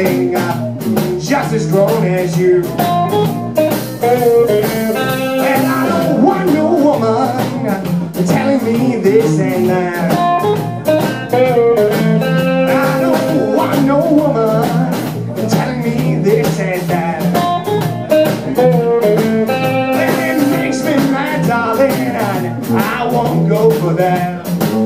darling, just as grown as you. And I don't want no woman telling me this and that. I don't want no woman telling me this and that. And it makes me mad, darling, and I won't go for that.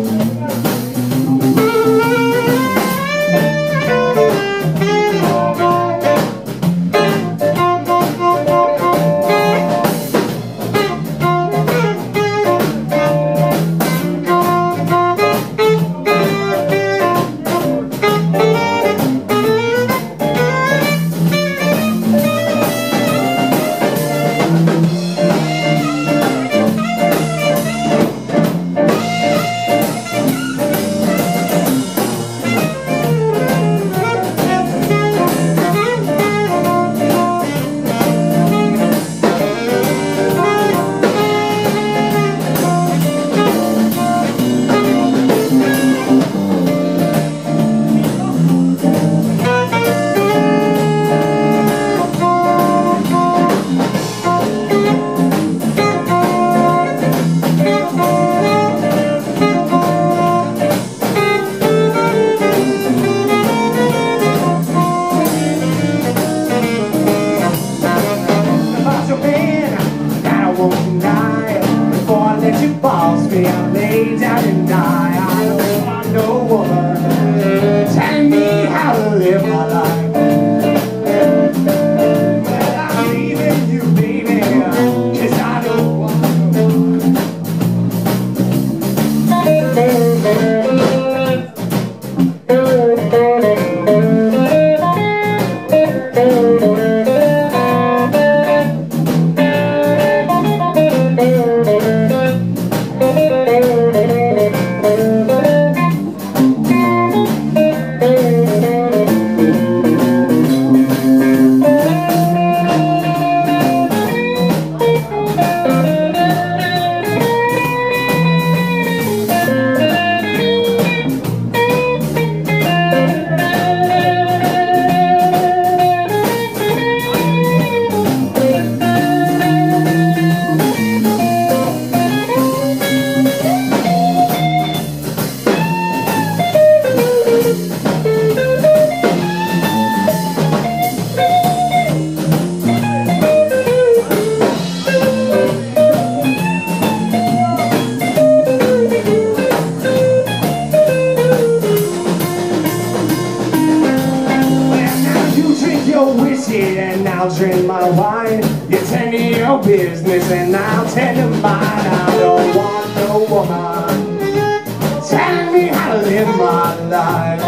I'll lay down and die. I don't want no woman telling me how to live my life. Well, I'm leaving you, baby, 'cause I don't want no woman. And I'll drink my wine. You tend to your business and I'll tend to mine. I don't want no woman telling me how to live my life.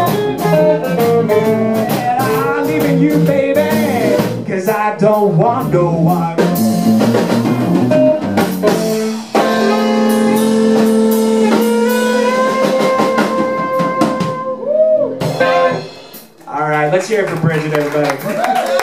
And I'm leaving you, baby, 'cause I don't want no wife. All right, let's hear it for Bridget, everybody.